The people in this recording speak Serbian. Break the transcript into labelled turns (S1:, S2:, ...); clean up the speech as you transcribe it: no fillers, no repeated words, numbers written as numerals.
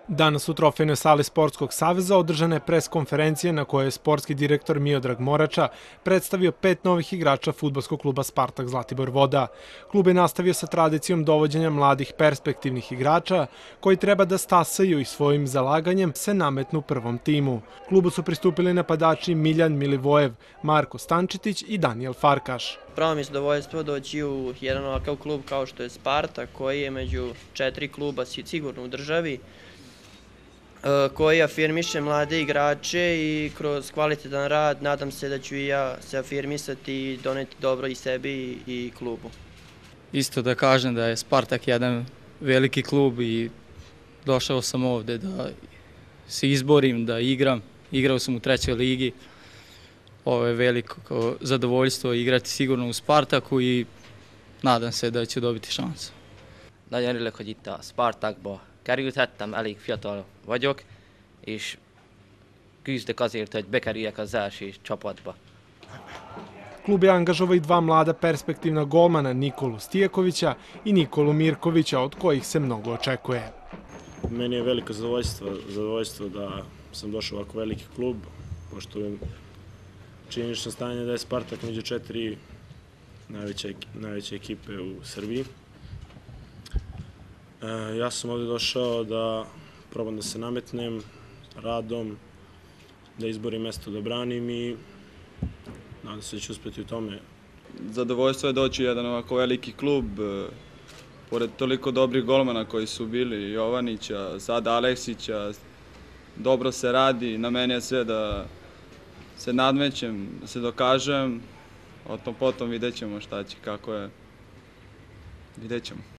S1: Danas u trofejnoj sali Sportskog saveza održana je pres konferencija na kojoj je sportski direktor Miodrag Morača predstavio 5 novih igrača fudbalskog kluba Spartak Zlatibor Voda. Klub je nastavio sa tradicijom dovođenja mladih perspektivnih igrača koji treba da stasaju i svojim zalaganjem se nametnu prvom timu. Klubu su pristupili napadači Miljan Milivojev, Marko Stančetić i Danijel Farkaš.
S2: Pravo mi je zadovoljstvo doći u jedan ovakav klub kao što je Spartak, koji je među 4 kluba sigurno u državi, koji afirmiše mlade igrače i kroz kvalitetan rad nadam se da ću i ja se afirmisati i doneti dobro i sebi i klubu.
S3: Isto da kažem da je Spartak jedan veliki klub i došao sam ovde da se izborim, da igram. Igrao sam u 3. ligi. Ovo je veliko zadovoljstvo igrati sigurno u Spartaku i nadam se da ću dobiti šansu.
S4: Nagyon örülök, hogy itt a Spartakba kerülhettem, elég fiatal vagyok, és küzdök azért, hogy bekerüljek az első csapatba.
S1: Klub je angažovao i 2 mlada perspektivna golmana, Nikolu Stijakovića i Nikolu Mirkovića, od kojih se mnogo očekuje.
S5: Meni je veliko zadovoljstvo da sam došao u ovako veliki klub, pošto je činjenično stanje da je Spartak među 4 najveće ekipe u Srbiji. Ja sam ovdje došao da probam da se nametnem radom, da izborim mesto da branim i nadam se da ću uspjeti u tome.
S6: Zadovoljstvo je doći u jedan ovako veliki klub, pored toliko dobrih golmana koji su bili, Jovanića, sada Aleksića, dobro se radi, na meni je sve da se nadmećem, da se dokažem, o tom potom vidjet ćemo šta će, kako je, vidjet ćemo.